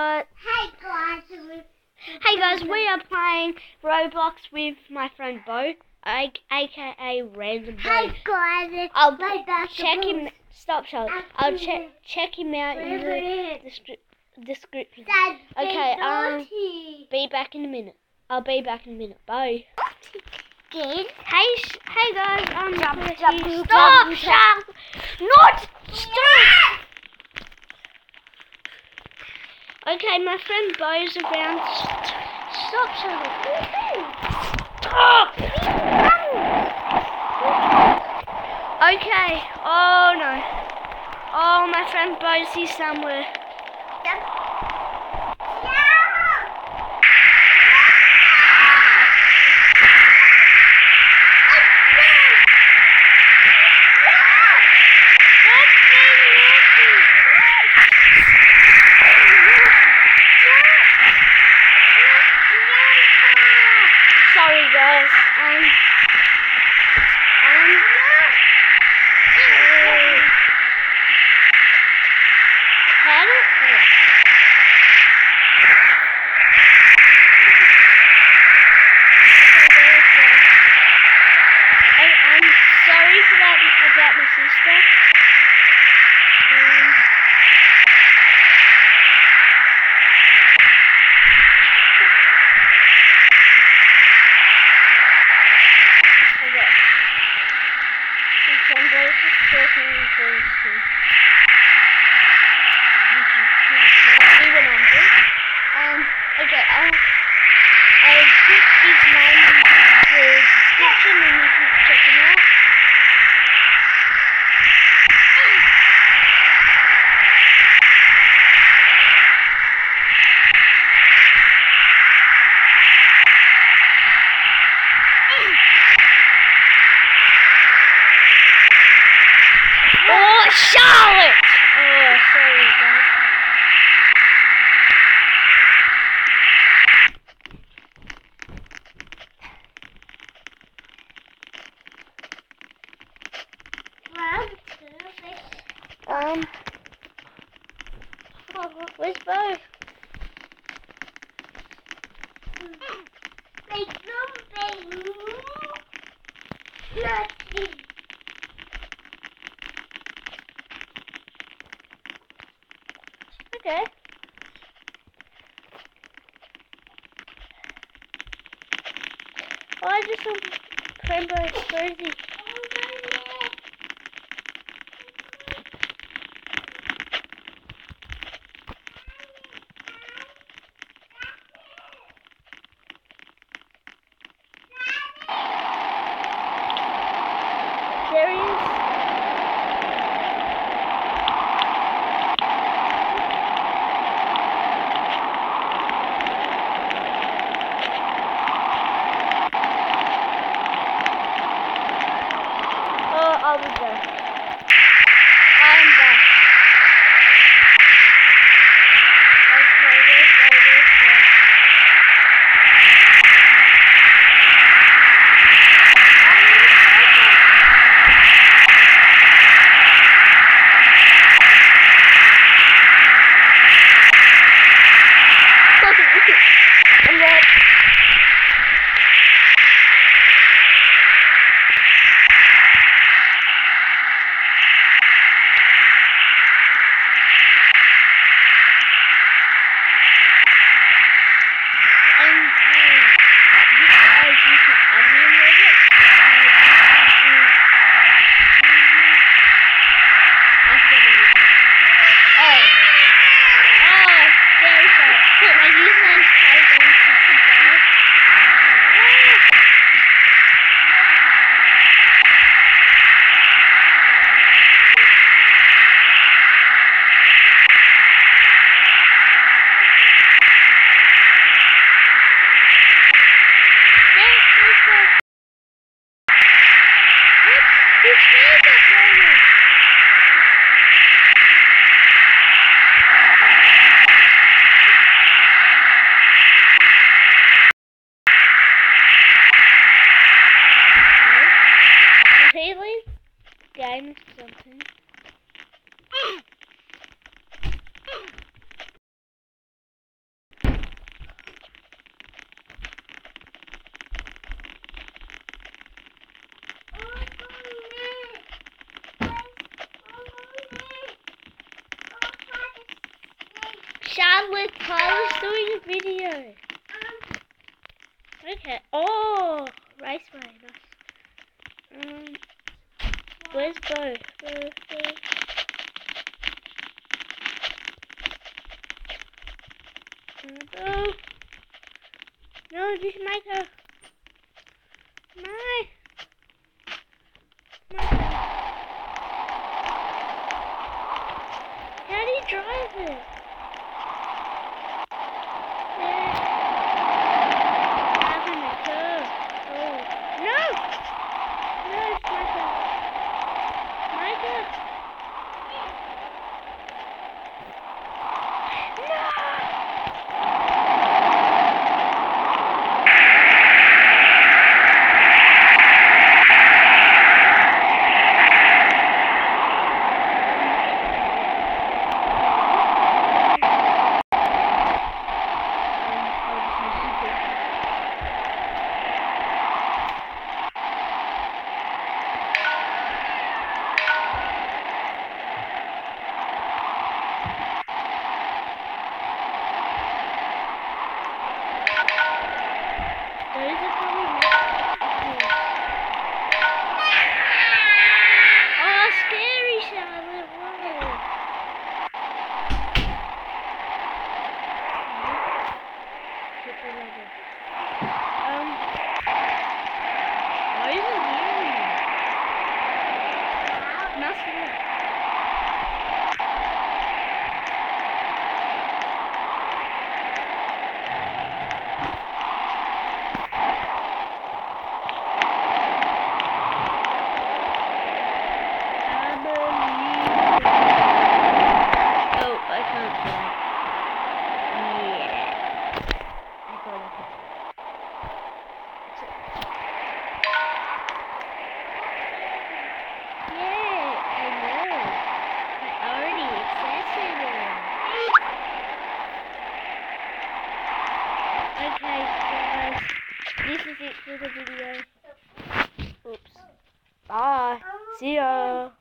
Hey guys, we are playing Roblox with my friend Bo, aka Random Bo. Hey guys, I'll check him. Stop, Charlie. I'll check him out in the description. Okay. Be back in a minute. I'll be back in a minute. Bye. Hey guys. Stop, Charlie. Not stop. Okay, my friend Bo's around. Stop, Charlie. Stop! Okay. Oh no. Oh, my friend Bo's here somewhere. Sorry guys, I'm sorry for that about my sister. Okay, I'll put his name in the description and you can check him out. Oh, Charlotte! Oh, sorry guys. Where's Bo? Okay. Oh, I just saw Cranberry Rosie. There he is. Oh, I'll be back. I am back. Okay, where's Bo? My username's Tygon65. Charlotte, Tyler's doing a video. Okay. Oh, Raceway. Nice. Where's Bo? Bo. No, just make her. My. How do you drive it? Okay, guys, this is it for the video. Oops. Bye. See ya.